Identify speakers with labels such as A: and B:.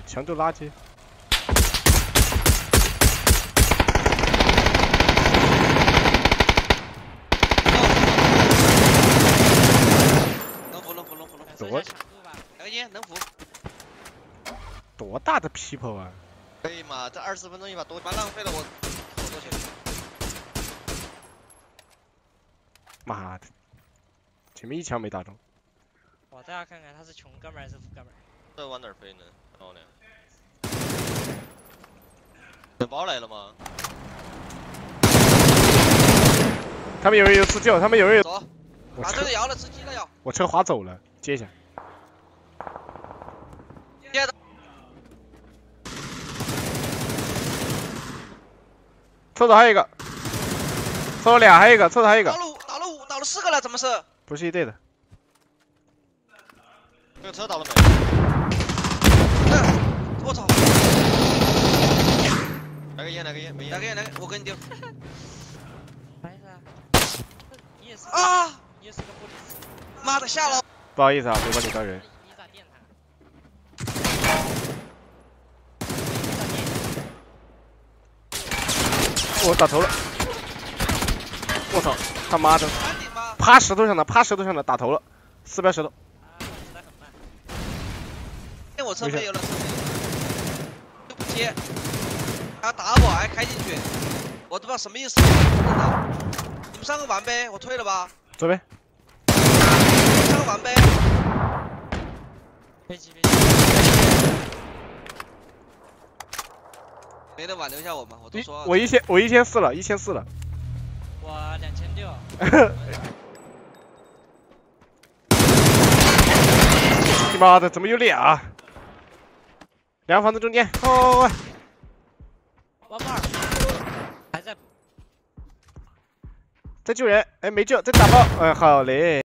A: 抢救垃圾。
B: 能扶。
A: 多
B: 2个烟能扶。
A: 多大的 people 啊！
B: 可以嘛？这20分钟一把多，蛮浪费了我好多钱。
A: 妈的，前面一枪没打中。
C: 我再要看看他是穷哥们还是富哥们。
B: 这往哪儿飞呢？漂亮。等包来了吗？
A: 他们有人有自救，他们有人有。
B: 走。打这个摇了，吃鸡了要。
A: 我车滑走了，接一下。
B: 接的。
A: 厕所还有一个，厕所俩还有一个，厕所还有一个。
B: 倒了4个了，怎么是？
A: 不是一队的。
B: 这个车倒了没？我操！来个烟，没烟。来个，我给你丢。
C: 来一下。你也是
B: 啊！
C: 你也是个玻璃丝。
B: 妈的，下了。
A: 不好意思啊，没帮你当人。
C: 一炸电塔。
A: 我打头了。我操，他妈的！趴石头上的，打头了，400石头。
B: 我车没有了，就不接，还要打我，还开进去，我都不知道什么意思。你们上个完呗，我退了吧。
A: 走呗。
B: 上个完呗。
C: 飞机。
B: 没得挽留一下我吗？我都说。
A: 我1400了，1400了。
C: 我2600。
A: 你妈的，怎么有俩？两个房子中间，哦，
C: 王二还在
A: 救人，哎，没救，在打包，好嘞。